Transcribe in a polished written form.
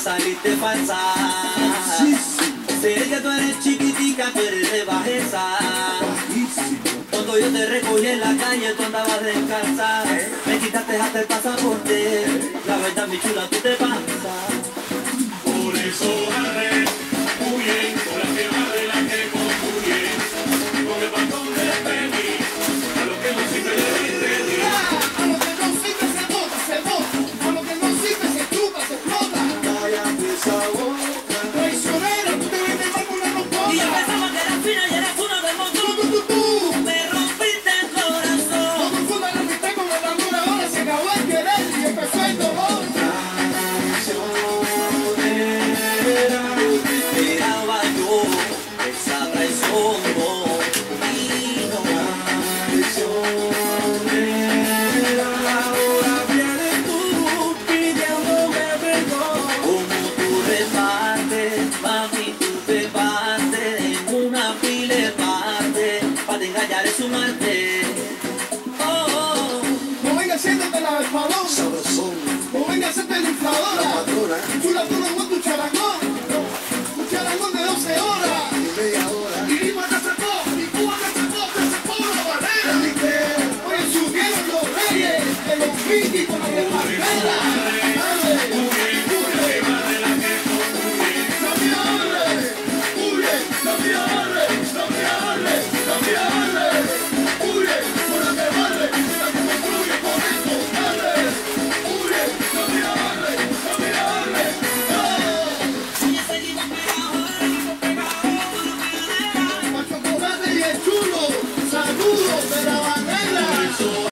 saliste falsa. Sé que tú eres chiquitica, tú eres de bajeza. Cuando yo te recogí en la calle, tú andabas descalza. Me quitaste hasta el pasaporte. La verdad, mi chula, tú te pasas. Por eso agarré, huyen, con la que agarré, la que construye. Con el bastón de Penny, a lo que no sirve le diste. A lo que no sirve se bota, se bota. A lo que no sirve se chupa, se explota. Cállate esa boca. Traicionera, tú te ves de mal con una Y yo rompota. pensaba que eras fina y eras uno del montón. Tú. Me rompiste el No corazón. confundas la amistad con el amor, ahora se acabó el querer y empezó el dolor. Esperaba yo esa traición.